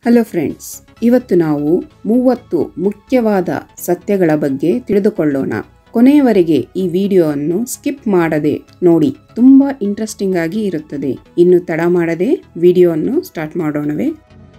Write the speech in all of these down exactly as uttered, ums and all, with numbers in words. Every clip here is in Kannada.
ಹಲೋ ಫ್ರೆಂಡ್ಸ್, ಇವತ್ತು ನಾವು ಮೂವತ್ತು ಮುಖ್ಯವಾದ ಸತ್ಯಗಳ ಬಗ್ಗೆ ತಿಳಿದುಕೊಳ್ಳೋಣ. ಕೊನೆಯವರೆಗೆ ಈ ವಿಡಿಯೋವನ್ನು ಸ್ಕಿಪ್ ಮಾಡದೆ ನೋಡಿ, ತುಂಬಾ ಇಂಟ್ರೆಸ್ಟಿಂಗ್ ಆಗಿ ಇರುತ್ತದೆ. ಇನ್ನು ತಡ ಮಾಡದೆ ವಿಡಿಯೋವನ್ನು ಸ್ಟಾರ್ಟ್ ಮಾಡೋಣವೇ?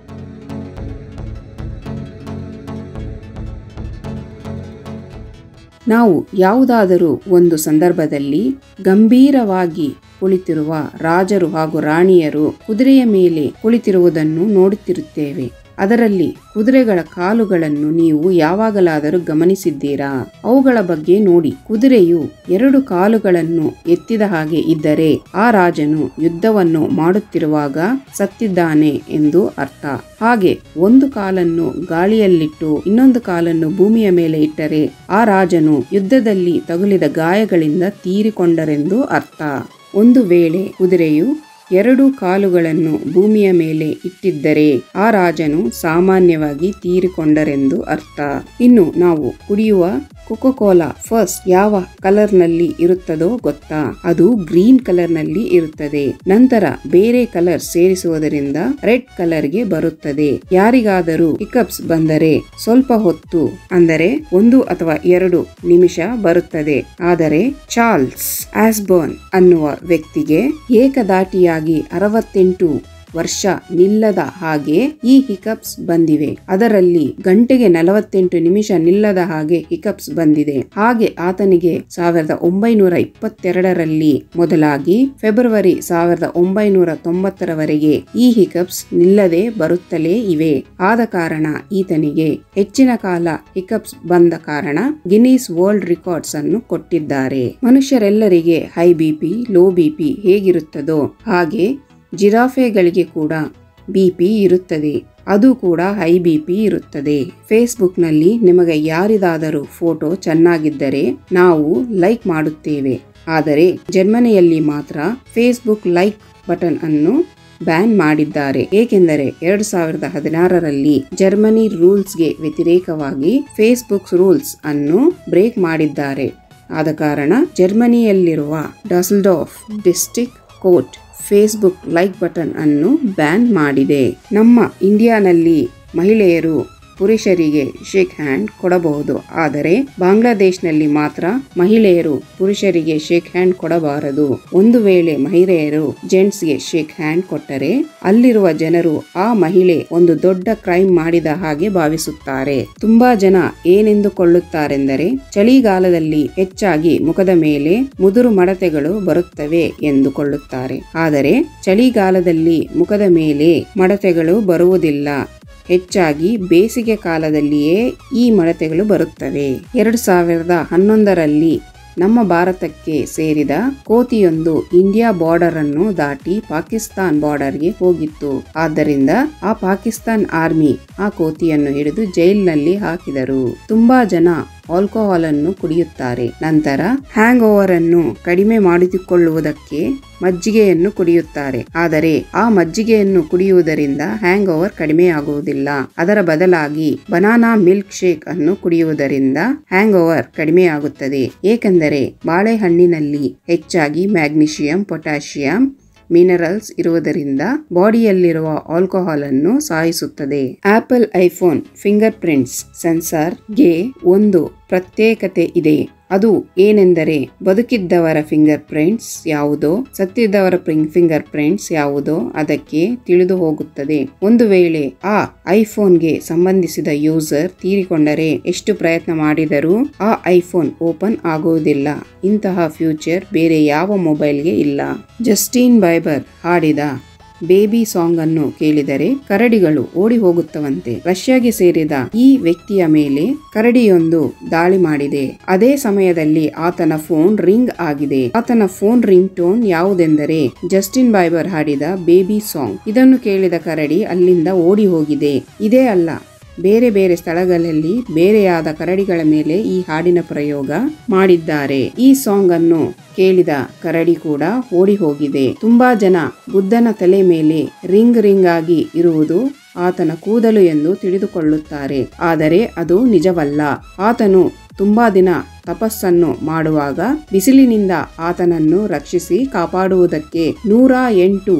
ನಾವು ಯಾವುದಾದರೂ ಒಂದು ಸಂದರ್ಭದಲ್ಲಿ ಗಂಭೀರವಾಗಿ ಕುಳಿತಿರುವ ರಾಜರು ಹಾಗೂ ರಾಣಿಯರು ಕುದುರೆಯ ಮೇಲೆ ಕುಳಿತಿರುವುದನ್ನು ನೋಡುತ್ತಿರುತ್ತೇವೆ. ಅದರಲ್ಲಿ ಕುದುರೆಗಳ ಕಾಲುಗಳನ್ನು ನೀವು ಯಾವಾಗಲಾದರೂ ಗಮನಿಸಿದ್ದೀರಾ? ಅವುಗಳ ಬಗ್ಗೆ ನೋಡಿ. ಕುದುರೆಯು ಎರಡು ಕಾಲುಗಳನ್ನು ಎತ್ತಿದ ಹಾಗೆ ಇದ್ದರೆ ಆ ರಾಜನು ಯುದ್ಧವನ್ನು ಮಾಡುತ್ತಿರುವಾಗ ಸತ್ತಿದ್ದಾನೆ ಎಂದು ಅರ್ಥ. ಹಾಗೆ ಒಂದು ಕಾಲನ್ನು ಗಾಳಿಯಲ್ಲಿಟ್ಟು ಇನ್ನೊಂದು ಕಾಲನ್ನು ಭೂಮಿಯ ಮೇಲೆ ಇಟ್ಟರೆ ಆ ರಾಜನು ಯುದ್ಧದಲ್ಲಿ ತಗುಲಿದ ಗಾಯಗಳಿಂದ ತೀರಿಕೊಂಡರೆಂದು ಅರ್ಥ. ಒಂದು ವೇಳೆ ಕುದುರೆಯು ಎರಡು ಕಾಲುಗಳನ್ನು ಭೂಮಿಯ ಮೇಲೆ ಇಟ್ಟಿದ್ದರೆ ಆ ರಾಜನು ಸಾಮಾನ್ಯವಾಗಿ ತೀರಿಕೊಂಡರೆಂದು ಅರ್ಥ. ಇನ್ನು ನಾವು ಕುಡಿಯುವ ಕೋಕೋ ಕೋಲಾ ಫಸ್ಟ್ ಯಾವ ಕಲರ್ ನಲ್ಲಿ ಇರುತ್ತದೋ ಗೊತ್ತಾ? ಅದು ಗ್ರೀನ್ ಕಲರ್ ನಲ್ಲಿ ಇರುತ್ತದೆ. ನಂತರ ಬೇರೆ ಕಲರ್ ಸೇರಿಸುವುದರಿಂದ ರೆಡ್ ಕಲರ್ ಗೆ ಬರುತ್ತದೆ. ಯಾರಿಗಾದರೂ ಹಿಕಪ್ಸ್ ಬಂದರೆ ಸ್ವಲ್ಪ ಹೊತ್ತು, ಅಂದರೆ ಒಂದು ಅಥವಾ ಎರಡು ನಿಮಿಷ ಬರುತ್ತದೆ. ಆದರೆ ಚಾರ್ಲ್ಸ್ ಆಸ್ಬರ್ನ್ ಅನ್ನುವ ವ್ಯಕ್ತಿಗೆ ಏಕದಾಟಿಯಾಗಿ ಅರವತ್ತೆಂಟು ವರ್ಷ ನಿಲ್ಲದ ಹಾಗೆ ಈ ಹಿಕಪ್ಸ್ ಬಂದಿವೆ. ಅದರಲ್ಲಿ ಗಂಟೆಗೆ ನಲವತ್ತೆಂಟು ನಿಮಿಷ ನಿಲ್ಲದ ಹಾಗೆ ಹಿಕಪ್ಸ್ ಬಂದಿದೆ. ಹಾಗೆ ಆತನಿಗೆ ಸಾವಿರದ ಒಂಬೈನೂರ ಇಪ್ಪತ್ತೆರಡರಲ್ಲಿ ಮೊದಲಾಗಿ ಫೆಬ್ರವರಿ ಸಾವಿರದ ಒಂಬೈನೂರ ತೊಂಬತ್ತರವರೆಗೆ ಈ ಹಿಕಪ್ಸ್ ನಿಲ್ಲದೆ ಬರುತ್ತಲೇ ಇವೆ. ಆದ ಕಾರಣ ಈತನಿಗೆ ಹೆಚ್ಚಿನ ಕಾಲ ಹಿಕಪ್ಸ್ ಬಂದ ಕಾರಣ ಗಿನ್ನಿಸ್ ವರ್ಲ್ಡ್ ರೆಕಾರ್ಡ್ಸ್ ಅನ್ನು ಕೊಟ್ಟಿದ್ದಾರೆ. ಮನುಷ್ಯರೆಲ್ಲರಿಗೆ ಹೈ ಬಿಪಿ, ಲೋ ಬಿಪಿ ಹೇಗಿರುತ್ತದೋ ಹಾಗೆ ಜಿರಾಫೆಗಳಿಗೆ ಕೂಡ ಬಿಪಿ ಇರುತ್ತದೆ. ಅದು ಕೂಡ ಹೈ ಬಿಪಿ ಇರುತ್ತದೆ. ಫೇಸ್ಬುಕ್ ನಲ್ಲಿ ನಿಮಗೆ ಯಾರಿದಾದರೂ ಫೋಟೋ ಚೆನ್ನಾಗಿದ್ದರೆ ನಾವು ಲೈಕ್ ಮಾಡುತ್ತೇವೆ. ಆದರೆ ಜರ್ಮನಿಯಲ್ಲಿ ಮಾತ್ರ ಫೇಸ್ಬುಕ್ ಲೈಕ್ ಬಟನ್ ಅನ್ನು ಬ್ಯಾನ್ ಮಾಡಿದ್ದಾರೆ. ಏಕೆಂದರೆ ಎರಡ್ ಸಾವಿರದ ಹದಿನಾರರಲ್ಲಿ ಜರ್ಮನಿ ರೂಲ್ಸ್ಗೆ ವ್ಯತಿರೇಕವಾಗಿ ಫೇಸ್ಬುಕ್ ರೂಲ್ಸ್ ಅನ್ನು ಬ್ರೇಕ್ ಮಾಡಿದ್ದಾರೆ. ಆದ ಕಾರಣ ಜರ್ಮನಿಯಲ್ಲಿರುವ Dusseldorf district court Facebook like button ಅನ್ನು ಬ್ಯಾನ್ ಮಾಡಿದೆ. ನಮ್ಮ ಇಂಡಿಯಾನಲ್ಲಿ ಮಹಿಳೆಯರು ಪುರುಷರಿಗೆ ಶೇಕ್ ಹ್ಯಾಂಡ್ ಕೊಡಬಹುದು. ಆದರೆ ಬಾಂಗ್ಲಾದೇಶನಲ್ಲಿ ಮಾತ್ರ ಮಹಿಳೆಯರು ಪುರುಷರಿಗೆ ಶೇಕ್ ಹ್ಯಾಂಡ್ ಕೊಡಬಾರದು. ಒಂದು ವೇಳೆ ಮಹಿಳೆಯರು ಜೆಂಟ್ಸ್ಗೆ ಶೇಕ್ ಹ್ಯಾಂಡ್ ಕೊಟ್ಟರೆ ಅಲ್ಲಿರುವ ಜನರು ಆ ಮಹಿಳೆ ಒಂದು ದೊಡ್ಡ ಕ್ರೈಮ್ ಮಾಡಿದ ಹಾಗೆ ಭಾವಿಸುತ್ತಾರೆ. ತುಂಬಾ ಜನ ಏನೆಂದುಕೊಳ್ಳುತ್ತಾರೆಂದರೆ ಚಳಿಗಾಲದಲ್ಲಿ ಹೆಚ್ಚಾಗಿ ಮುಖದ ಮೇಲೆ ಮುದುರು ಮಡತೆಗಳು ಬರುತ್ತವೆ ಎಂದುಕೊಳ್ಳುತ್ತಾರೆ. ಆದರೆ ಚಳಿಗಾಲದಲ್ಲಿ ಮುಖದ ಮೇಲೆ ಮಡತೆಗಳು ಬರುವುದಿಲ್ಲ. ಹೆಚ್ಚಾಗಿ ಬೇಸಿಗೆ ಕಾಲದಲ್ಲಿಯೇ ಈ ಮಡತೆಗಳು ಬರುತ್ತವೆ. ಎರಡು ಸಾವಿರದ ಹನ್ನೊಂದರಲ್ಲಿ ನಮ್ಮ ಭಾರತಕ್ಕೆ ಸೇರಿದ ಕೋತಿಯೊಂದು ಇಂಡಿಯಾ ಬಾರ್ಡರ್ ಅನ್ನು ದಾಟಿ ಪಾಕಿಸ್ತಾನ್ ಬಾರ್ಡರ್ಗೆ ಹೋಗಿತ್ತು. ಆದ್ದರಿಂದ ಆ ಪಾಕಿಸ್ತಾನ್ ಆರ್ಮಿ ಆ ಕೋತಿಯನ್ನು ಹಿಡಿದು ಜೈಲಿನಲ್ಲಿ ಹಾಕಿದರು. ತುಂಬಾ ಜನ ಆಲ್ಕೋಹಾಲ್ ಅನ್ನು ಕುಡಿಯುತ್ತಾರೆ. ನಂತರ ಹ್ಯಾಂಗ್ ಓವರ್ ಅನ್ನು ಕಡಿಮೆ ಮಾಡಿಕೊಳ್ಳುವುದಕ್ಕೆ ಮಜ್ಜಿಗೆಯನ್ನು ಕುಡಿಯುತ್ತಾರೆ. ಆದರೆ ಆ ಮಜ್ಜಿಗೆಯನ್ನು ಕುಡಿಯುವುದರಿಂದ ಹ್ಯಾಂಗ್ ಓವರ್ ಕಡಿಮೆ ಆಗುವುದಿಲ್ಲ. ಅದರ ಬದಲಾಗಿ ಬನಾನಾ ಮಿಲ್ಕ್ ಶೇಕ್ ಅನ್ನು ಕುಡಿಯುವುದರಿಂದ ಹ್ಯಾಂಗ್ ಓವರ್ ಕಡಿಮೆ ಆಗುತ್ತದೆ. ಏಕೆಂದರೆ ಬಾಳೆಹಣ್ಣಿನಲ್ಲಿ ಹೆಚ್ಚಾಗಿ ಮ್ಯಾಗ್ನೀಷಿಯಂ, ಪೊಟ್ಯಾಷಿಯಂ, ಮಿನರಲ್ಸ್ ಇರುವುದರಿಂದ ಬಾಡಿಯಲ್ಲಿರುವ ಆಲ್ಕೋಹಾಲ್ ಅನ್ನು ಸಾಯಿಸುತ್ತದೆ. Apple iPhone fingerprints sensor ಗೆ ಒಂದು ಪ್ರತ್ಯೇಕತೆ ಇದೆ. ಅದು ಏನೆಂದರೆ ಬದುಕಿದ್ದವರ ಫಿಂಗರ್ ಪ್ರಿಂಟ್ಸ್ ಯಾವುದೋ, ಸತ್ತಿದ್ದವರ ಫಿಂಗರ್ ಪ್ರಿಂಟ್ಸ್ ಯಾವುದೋ ಅದಕ್ಕೆ ತಿಳಿದು ಹೋಗುತ್ತದೆ. ಒಂದು ವೇಳೆ ಆ ಐಫೋನ್ಗೆ ಸಂಬಂಧಿಸಿದ ಯೂಸರ್ ತೀರಿಕೊಂಡರೆ ಎಷ್ಟು ಪ್ರಯತ್ನ ಮಾಡಿದರೂ ಆ ಐಫೋನ್ ಓಪನ್ ಆಗುವುದಿಲ್ಲ. ಇಂತಹ ಫ್ಯೂಚರ್ ಬೇರೆ ಯಾವ ಮೊಬೈಲ್ಗೆ ಇಲ್ಲ. ಜಸ್ಟಿನ್ ಬೈಬರ್ ಹಾಡಿದ ಬೇಬಿ ಸಾಂಗ್ ಅನ್ನು ಕೇಳಿದರೆ ಕರಡಿಗಳು ಓಡಿ ಹೋಗುತ್ತವಂತೆ. ರಷ್ಯಾಗೆ ಸೇರಿದ ಈ ವ್ಯಕ್ತಿಯ ಮೇಲೆ ಕರಡಿಯೊಂದು ದಾಳಿ ಮಾಡಿದೆ. ಅದೇ ಸಮಯದಲ್ಲಿ ಆತನ ಫೋನ್ ರಿಂಗ್ ಆಗಿದೆ. ಆತನ ಫೋನ್ ರಿಂಗ್ ಟೋನ್ ಯಾವುದೆಂದರೆ ಜಸ್ಟಿನ್ ಬೈಬರ್ ಹಾಡಿದ ಬೇಬಿ ಸಾಂಗ್. ಇದನ್ನು ಕೇಳಿದ ಕರಡಿ ಅಲ್ಲಿಂದ ಓಡಿ ಹೋಗಿದೆ. ಇದೇ ಅಲ್ಲ, ಬೇರೆ ಬೇರೆ ಸ್ಥಳಗಳಲ್ಲಿ ಬೇರೆಯಾದ ಕರಡಿಗಳ ಮೇಲೆ ಈ ಹಾಡಿನ ಪ್ರಯೋಗ ಮಾಡಿದ್ದಾರೆ. ಈ ಸಾಂಗ್ ಅನ್ನು ಕೇಳಿದ ಕರಡಿ ಕೂಡ ಓಡಿ ಹೋಗಿದೆ. ತುಂಬಾ ಜನ ಬುದ್ಧನ ತಲೆ ಮೇಲೆ ರಿಂಗ್ ರಿಂಗ್ ಆಗಿ ಇರುವುದು ಆತನ ಕೂದಲು ಎಂದು ತಿಳಿದುಕೊಳ್ಳುತ್ತಾರೆ. ಆದರೆ ಅದು ನಿಜವಲ್ಲ. ಆತನು ತುಂಬಾ ದಿನ ತಪಸ್ಸನ್ನು ಮಾಡುವಾಗ ಬಿಸಿಲಿನಿಂದ ಆತನನ್ನು ರಕ್ಷಿಸಿ ಕಾಪಾಡುವುದಕ್ಕೆ ನೂರ ಎಂಟು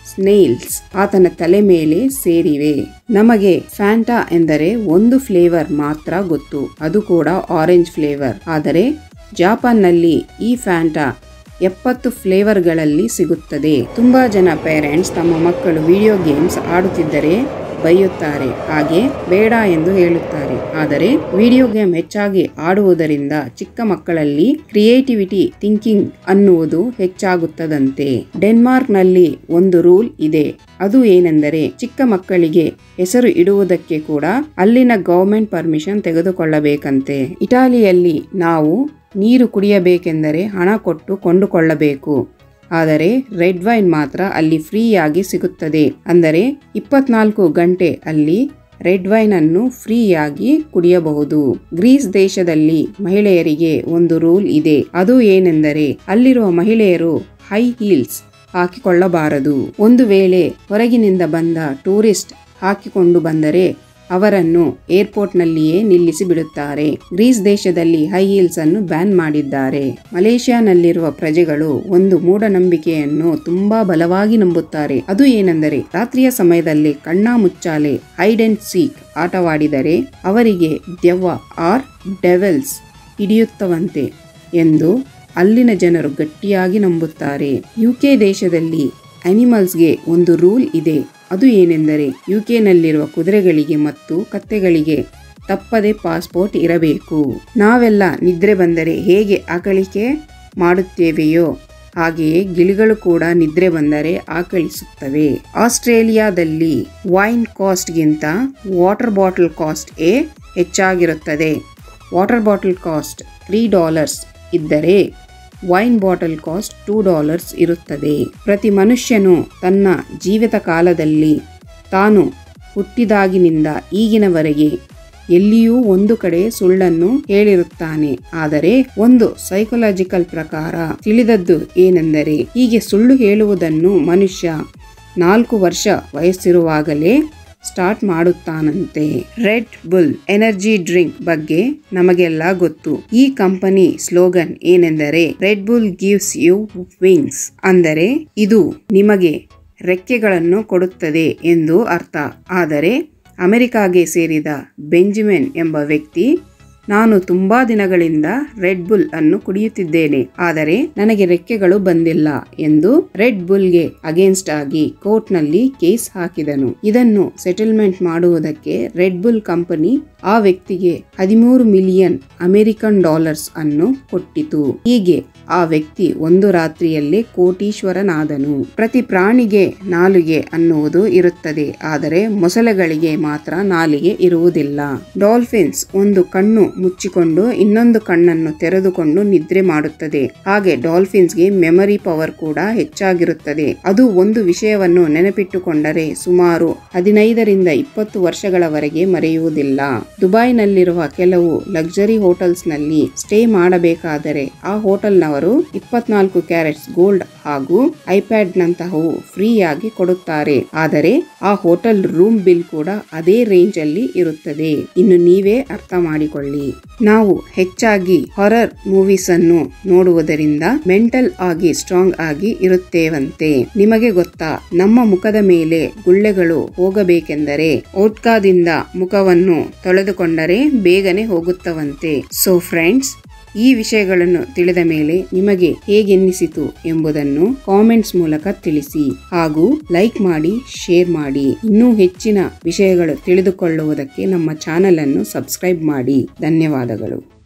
ಸ್ನೇಲ್ಸ್ ಆತನ ತಲೆ ಮೇಲೆ ಸೇರಿವೆ. ನಮಗೆ ಫ್ಯಾಂಟಾ ಎಂದರೆ ಒಂದು ಫ್ಲೇವರ್ ಮಾತ್ರ ಗೊತ್ತು, ಅದು ಕೂಡ ಆರೆಂಜ್ ಫ್ಲೇವರ್. ಆದರೆ ಜಾಪಾನ್ನಲ್ಲಿ ಈ ಫ್ಯಾಂಟಾ ಎಪ್ಪತ್ತು ಫ್ಲೇವರ್ಗಳಲ್ಲಿ ಸಿಗುತ್ತದೆ. ತುಂಬಾ ಜನ ಪೇರೆಂಟ್ಸ್ ತಮ್ಮ ಮಕ್ಕಳು ವಿಡಿಯೋ ಗೇಮ್ಸ್ ಆಡುತ್ತಿದ್ದರೆ ಬೈಯುತ್ತಾರೆ, ಹಾಗೆ ಬೇಡ ಎಂದು ಹೇಳುತ್ತಾರೆ. ಆದರೆ ವಿಡಿಯೋ ಗೇಮ್ ಹೆಚ್ಚಾಗಿ ಆಡುವುದರಿಂದ ಚಿಕ್ಕ ಮಕ್ಕಳಲ್ಲಿ ಕ್ರಿಯೇಟಿವಿಟಿ ಥಿಂಕಿಂಗ್ ಅನ್ನುವುದು ಹೆಚ್ಚಾಗುತ್ತದಂತೆ. ಡೆನ್ಮಾರ್ಕ್ ನಲ್ಲಿ ಒಂದು ರೂಲ್ ಇದೆ. ಅದು ಏನೆಂದರೆ ಚಿಕ್ಕ ಮಕ್ಕಳಿಗೆ ಹೆಸರು ಇಡುವುದಕ್ಕೆ ಕೂಡ ಅಲ್ಲಿನ ಗವರ್ಮೆಂಟ್ ಪರ್ಮಿಷನ್ ತೆಗೆದುಕೊಳ್ಳಬೇಕಂತೆ. ಇಟಾಲಿಯಲ್ಲಿ ನಾವು ನೀರು ಕುಡಿಯಬೇಕೆಂದರೆ ಹಣ ಕೊಟ್ಟು ಕೊಂಡುಕೊಳ್ಳಬೇಕು. ಆದರೆ ರೆಡ್ ವೈನ್ ಮಾತ್ರ ಅಲ್ಲಿ ಫ್ರೀಯಾಗಿ ಸಿಗುತ್ತದೆ. ಅಂದರೆ ಇಪ್ಪತ್ನಾಲ್ಕು ಗಂಟೆ ಅಲ್ಲಿ ರೆಡ್ ವೈನ್ ಅನ್ನು ಫ್ರೀಯಾಗಿ ಕುಡಿಯಬಹುದು. ಗ್ರೀಸ್ ದೇಶದಲ್ಲಿ ಮಹಿಳೆಯರಿಗೆ ಒಂದು ರೂಲ್ ಇದೆ. ಅದು ಏನೆಂದರೆ ಅಲ್ಲಿರುವ ಮಹಿಳೆಯರು ಹೈ ಹೀಲ್ಸ್ ಹಾಕಿಕೊಳ್ಳಬಾರದು. ಒಂದು ವೇಳೆ ಹೊರಗಿನಿಂದ ಬಂದ ಟೂರಿಸ್ಟ್ ಹಾಕಿಕೊಂಡು ಬಂದರೆ ಅವರನ್ನು ಏರ್ಪೋರ್ಟ್ ನಲ್ಲಿಯೇ ನಿಲ್ಲಿಸಿ ಬಿಡುತ್ತಾರೆ. ಗ್ರೀಸ್ ದೇಶದಲ್ಲಿ ಹೈ ಹೀಲ್ಸ್ ಅನ್ನು ಬ್ಯಾನ್ ಮಾಡಿದ್ದಾರೆ. ಮಲೇಷ್ಯಾನಲ್ಲಿರುವ ಪ್ರಜೆಗಳು ಒಂದು ಮೂಢನಂಬಿಕೆಯನ್ನು ತುಂಬಾ ಬಲವಾಗಿ ನಂಬುತ್ತಾರೆ. ಅದು ಏನೆಂದರೆ ರಾತ್ರಿಯ ಸಮಯದಲ್ಲಿ ಕಣ್ಣಾ ಮುಚ್ಚಾಲೆ ಹೈಡ್ ಅಂಡ್ ಸೀಕ್ ಆಟವಾಡಿದರೆ ಅವರಿಗೆ ದೆವ್ವ ಆರ್ ಡೆವೆಲ್ಸ್ ಹಿಡಿಯುತ್ತವಂತೆ ಎಂದು ಅಲ್ಲಿನ ಜನರು ಗಟ್ಟಿಯಾಗಿ ನಂಬುತ್ತಾರೆ. ಯುಕೆ ದೇಶದಲ್ಲಿ ಅನಿಮಲ್ಸ್ಗೆ ಒಂದು ರೂಲ್ ಇದೆ. ಅದು ಏನೆಂದರೆ ಯುಕೆನಲ್ಲಿರುವ ಕುದುರೆಗಳಿಗೆ ಮತ್ತು ಕತ್ತೆಗಳಿಗೆ ತಪ್ಪದೆ ಪಾಸ್ಪೋರ್ಟ್ ಇರಬೇಕು. ನಾವೆಲ್ಲ ನಿದ್ರೆ ಬಂದರೆ ಹೇಗೆ ಆಕಳಿಕೆ ಮಾಡುತ್ತೇವೆಯೋ ಹಾಗೆಯೇ ಗಿಳಿಗಳು ಕೂಡ ನಿದ್ರೆ ಬಂದರೆ ಆಕಳಿಸುತ್ತವೆ. ಆಸ್ಟ್ರೇಲಿಯಾದಲ್ಲಿ ವೈನ್ ಕಾಸ್ಟ್ಗಿಂತ ವಾಟರ್ ಬಾಟಲ್ ಕಾಸ್ಟ್ ಏ ಹೆಚ್ಚಾಗಿರುತ್ತದೆ. Water bottle cost three dollars ಇದ್ದರೆ wine bottle cost two dollars ಇರುತ್ತದೆ. ಪ್ರತಿ ಮನುಷ್ಯನು ತನ್ನ ಜೀವಿತ ಕಾಲದಲ್ಲಿ ತಾನು ಹುಟ್ಟಿದಾಗಿನಿಂದ ಈಗಿನವರೆಗೆ ಎಲ್ಲಿಯೂ ಒಂದು ಕಡೆ ಸುಳ್ಳನ್ನು ಹೇಳಿರುತ್ತಾನೆ. ಆದರೆ ಒಂದು ಸೈಕಲಾಜಿಕಲ್ ಪ್ರಕಾರ ತಿಳಿದದ್ದು ಏನೆಂದರೆ ಹೀಗೆ ಸುಳ್ಳು ಹೇಳುವುದನ್ನು ಮನುಷ್ಯ ನಾಲ್ಕು ವರ್ಷ ವಯಸ್ಸಿರುವಾಗಲೇ ಸ್ಟಾರ್ಟ್ ಮಾಡುತ್ತಾನಂತೆ. ರೆಡ್ ಬುಲ್ ಎನರ್ಜಿ ಡ್ರಿಂಕ್ ಬಗ್ಗೆ ನಮಗೆಲ್ಲ ಗೊತ್ತು. ಈ ಕಂಪನಿ ಸ್ಲೋಗನ್ ಏನೆಂದರೆ Red Bull gives you wings, ಅಂದರೆ ಇದು ನಿಮಗೆ ರೆಕ್ಕೆಗಳನ್ನು ಕೊಡುತ್ತದೆ ಎಂದು ಅರ್ಥ. ಆದರೆ ಅಮೆರಿಕಾಗೆ ಸೇರಿದ ಬೆಂಜಮಿನ್ ಎಂಬ ವ್ಯಕ್ತಿ ನಾನು ತುಂಬಾ ದಿನಗಳಿಂದ ರೆಡ್ ಬುಲ್ ಅನ್ನು ಕುಡಿಯುತ್ತಿದ್ದೇನೆ, ಆದರೆ ನನಗೆ ರೆಕ್ಕೆಗಳು ಬಂದಿಲ್ಲ ಎಂದು ರೆಡ್ ಬುಲ್ಗೆ ಅಗೇನ್ಸ್ಟ್ ಆಗಿ ಕೋರ್ಟ್ ನಲ್ಲಿ ಕೇಸ್ ಹಾಕಿದನು. ಇದನ್ನು ಸೆಟಲ್ಮೆಂಟ್ ಮಾಡುವುದಕ್ಕೆ ರೆಡ್ ಬುಲ್ ಕಂಪನಿ ಆ ವ್ಯಕ್ತಿಗೆ ಹದಿಮೂರು ಮಿಲಿಯನ್ ಅಮೆರಿಕನ್ ಡಾಲರ್ಸ್ ಅನ್ನು ಕೊಟ್ಟಿತು. ಹೀಗೆ ಆ ವ್ಯಕ್ತಿ ಒಂದು ರಾತ್ರಿಯಲ್ಲೇ ಕೋಟೀಶ್ವರನಾದನು. ಪ್ರತಿ ಪ್ರಾಣಿಗೆ ನಾಲಿಗೆ ಅನ್ನುವುದು ಇರುತ್ತದೆ, ಆದರೆ ಮೊಸಳೆಗಳಿಗೆ ಮಾತ್ರ ನಾಲಿಗೆ ಇರುವುದಿಲ್ಲ. ಡಾಲ್ಫಿನ್ಸ್ ಒಂದು ಕಣ್ಣು ಮುಚ್ಚಿಕೊಂಡು ಇನ್ನೊಂದು ಕಣ್ಣನ್ನು ತೆರೆದುಕೊಂಡು ನಿದ್ರೆ ಮಾಡುತ್ತದೆ. ಹಾಗೆ ಡಾಲ್ಫಿನ್ಸ್ಗೆ ಮೆಮರಿ ಪವರ್ ಕೂಡ ಹೆಚ್ಚಾಗಿರುತ್ತದೆ. ಅದು ಒಂದು ವಿಷಯವನ್ನು ನೆನಪಿಟ್ಟುಕೊಂಡರೆ ಸುಮಾರು ಹದಿನೈದರಿಂದ ಇಪ್ಪತ್ತು ವರ್ಷಗಳವರೆಗೆ ಮರೆಯುವುದಿಲ್ಲ. ದುಬೈನಲ್ಲಿರುವ ಕೆಲವು ಲಕ್ಸರಿ ಹೋಟೆಲ್ಸ್ ನಲ್ಲಿ ಸ್ಟೇ ಮಾಡಬೇಕಾದರೆ ಆ ಹೋಟೆಲ್ನವರು ಇಪ್ಪತ್ನಾಲ್ಕು ಕ್ಯಾರೆಟ್ಸ್ ಗೋಲ್ಡ್ ಹಾಗೂ ಐಪ್ಯಾಡ್ ನಂತಹವು ಫ್ರೀಯಾಗಿ ಕೊಡುತ್ತಾರೆ. ಆದರೆ ಆ ಹೋಟೆಲ್ ರೂಮ್ ಬಿಲ್ ಕೂಡ ಅದೇ ರೇಂಜ್ ಅಲ್ಲಿ ಇರುತ್ತದೆ. ಇನ್ನು ನೀವೇ ಅರ್ಥ ಮಾಡಿಕೊಳ್ಳಿ. ನಾವು ಹೆಚ್ಚಾಗಿ ಹಾರರ್ ಮೂವೀಸ್ ಅನ್ನು ನೋಡುವುದರಿಂದ ಮೆಂಟಲ್ ಆಗಿ ಸ್ಟ್ರಾಂಗ್ ಆಗಿ ಇರುತ್ತೇವಂತೆ. ನಿಮಗೆ ಗೊತ್ತಾ, ನಮ್ಮ ಮುಖದ ಮೇಲೆ ಗುಳ್ಳೆಗಳು ಹೋಗಬೇಕೆಂದರೆ ಓಟ್ಕಾದಿಂದ ಮುಖವನ್ನು ತೊಳೆದುಕೊಂಡರೆ ಬೇಗನೆ ಹೋಗುತ್ತವಂತೆ. ಸೊ ಫ್ರೆಂಡ್ಸ್, ಈ ವಿಷಯಗಳನ್ನು ತಿಳಿದ ಮೇಲೆ ನಿಮಗೆ ಹೇಗೆನ್ನಿಸಿತು ಎಂಬುದನ್ನು ಕಾಮೆಂಟ್ಸ್ ಮೂಲಕ ತಿಳಿಸಿ, ಹಾಗೂ ಲೈಕ್ ಮಾಡಿ, ಶೇರ್ ಮಾಡಿ. ಇನ್ನೂ ಹೆಚ್ಚಿನ ವಿಷಯಗಳು ತಿಳಿದುಕೊಳ್ಳುವುದಕ್ಕೆ ನಮ್ಮ ಚಾನೆಲ್ ಅನ್ನು ಸಬ್ಸ್ಕ್ರೈಬ್ ಮಾಡಿ. ಧನ್ಯವಾದಗಳು.